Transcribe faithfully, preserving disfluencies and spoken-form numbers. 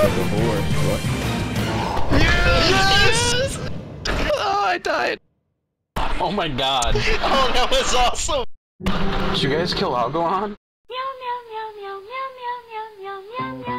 Yes! Oh, I died. Oh my god. Oh, that was awesome. Did you guys kill Algoan? Meow meow meow meow meow meow meow meow meow.